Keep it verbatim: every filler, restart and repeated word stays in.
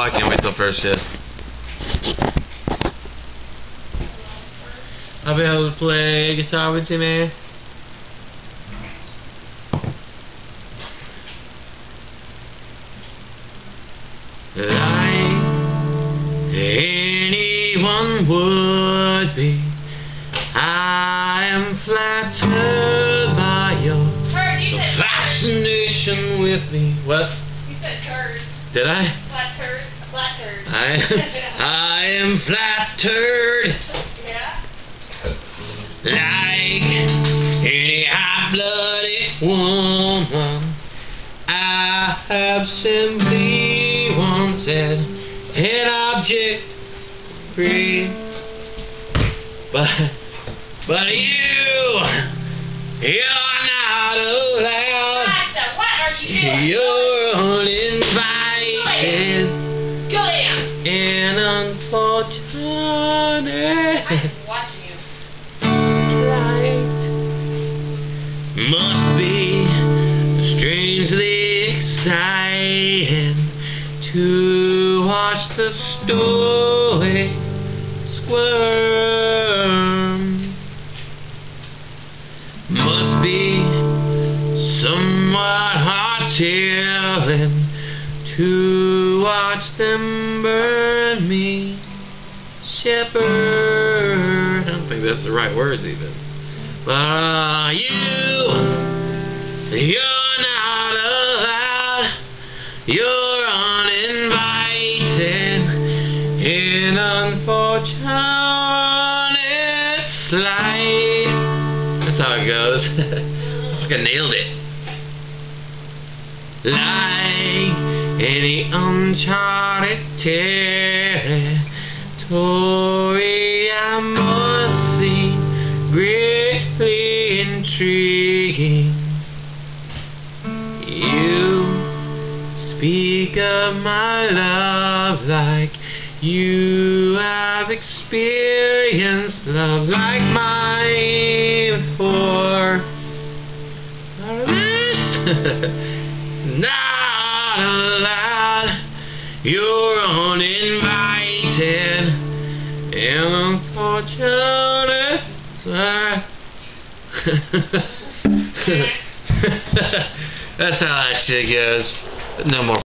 I can't wait till first shift. I'll be able to play guitar with you, man. Like anyone would be, I am flattered by your fascination with me. What? You said turd. Did I? Flat turd. Flat turd. I, I am flattered. Yeah. Like any hot-blooded woman, I have simply wanted an object free. But, but you, you're not allowed. What are you doing? You're uninvited. Julian. And unfortunate. I'm watching you. Flight must be strangely exciting to watch the story squirm. Must be somewhat hard-killing to watch them burn me, shepherd. I don't think that's the right words even. But uh, you, you're not allowed. You're uninvited in unfortunate slight. That's how it goes. I fucking nailed it. Like any uncharted territory, I must see greatly intriguing. You speak of my love like you have experienced love like mine before. This not allowed. You're uninvited and unfortunate. That's how that shit goes. No more.